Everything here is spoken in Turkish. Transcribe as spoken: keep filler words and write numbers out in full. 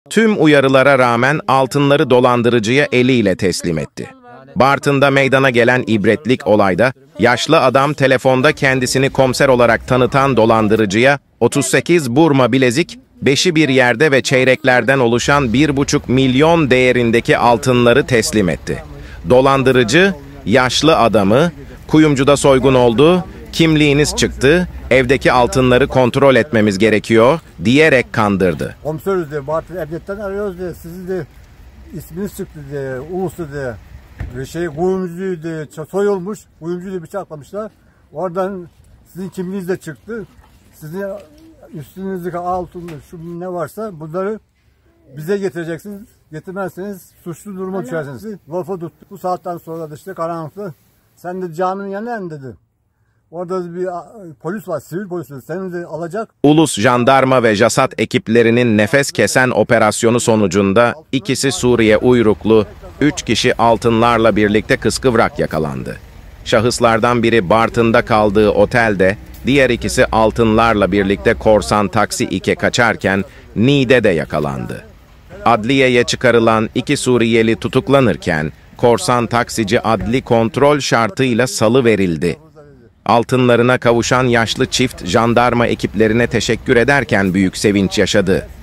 Tüm uyarılara rağmen altınları dolandırıcıya eliyle teslim etti. Bartın'da meydana gelen ibretlik olayda, yaşlı adam telefonda kendisini komiser olarak tanıtan dolandırıcıya otuz sekiz burma bilezik, beşi bir yerde ve çeyreklerden oluşan bir buçuk milyon değerindeki altınları teslim etti. Dolandırıcı, yaşlı adamı, kuyumcuda soygun oldu, kimliğiniz çıktı, evdeki altınları kontrol etmemiz gerekiyor diyerek kandırdı. Komiseriz diye, Bartın Emniyet'ten arıyoruz diye, sizin de isminiz çıktı diye, ulusu diye. Bir şey kuyumcuyu diye soyulmuş, kuyumcuyu bıçaklamışlar. Oradan sizin kimliğiniz de çıktı. Sizin üstünüzdeki altın, şu ne varsa bunları bize getireceksiniz. Getirmezseniz suçlu duruma düşersiniz. Lafa tuttu. Bu saatten sonra da işte karanlıkta. Sen de caminin yanına dedi. Orada bir polis var, sivil polis var. Seni de alacak. Ulus jandarma ve JASAT ekiplerinin nefes kesen operasyonu sonucunda ikisi Suriye uyruklu, üç kişi altınlarla birlikte kıskıvrak yakalandı. Şahıslardan biri Bartın'da kaldığı otelde, diğer ikisi altınlarla birlikte korsan taksi iki kaçarken Niğde'de yakalandı. Adliyeye çıkarılan iki Suriyeli tutuklanırken, korsan taksici adli kontrol şartıyla salıverildi. Altınlarına kavuşan yaşlı çift jandarma ekiplerine teşekkür ederken büyük sevinç yaşadı.